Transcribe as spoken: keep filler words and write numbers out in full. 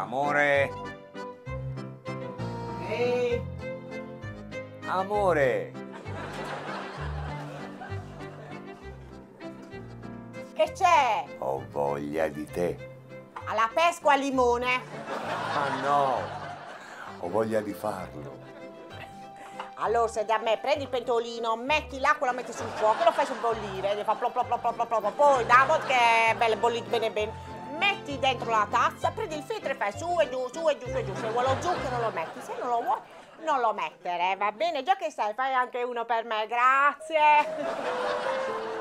Amore. Ehi. Amore. Che c'è? Ho voglia di te. Alla pesco al limone. Ma no, ho voglia di farlo. Allora, se da me prendi il pentolino, metti l'acqua, la metti sul fuoco, lo fai sobbollire, gli fa plop plop plop plop plop, poi dopo che è bello bollito bene bene, metti dentro la tazza, prendi il filtro e fai su e giù, su e giù, su e giù. Se vuoi lo zucchero lo metti, se non lo vuoi non lo mettere, va bene? Già che sai, fai anche uno per me, grazie.